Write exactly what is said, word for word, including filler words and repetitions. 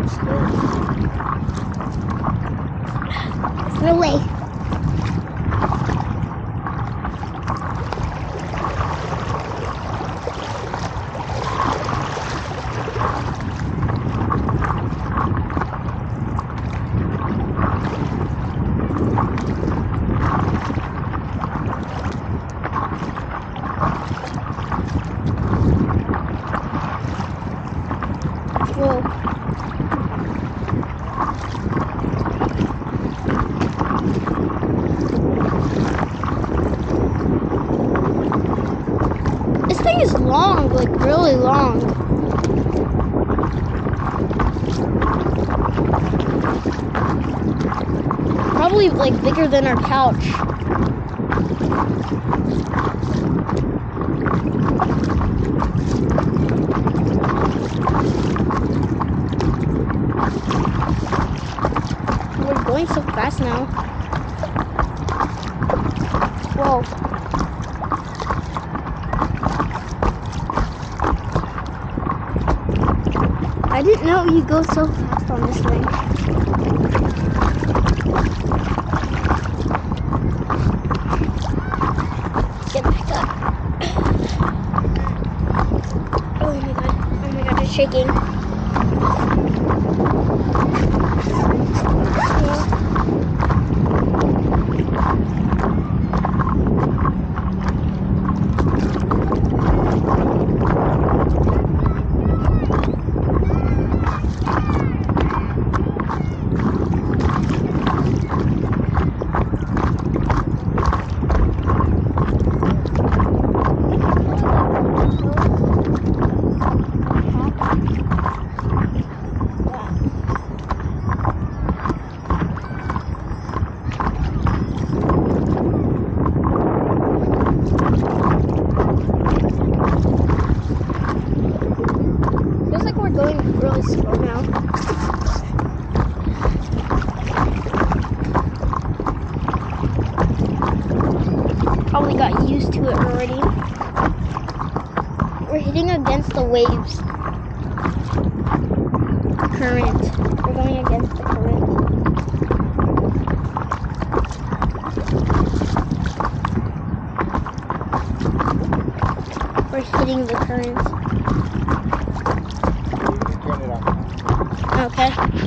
No way. Whoa. This thing is long, like really long. Probably like bigger than our couch. We're going so fast now. Whoa. I didn't know you go so fast on this thing. Get back up. Oh my god. Oh my god, it's shaking. Feels like we're going really slow now. Probably got used to it already. We're hitting against the waves. Current. We're going against the current. We're hitting the current. Turn it off. Okay.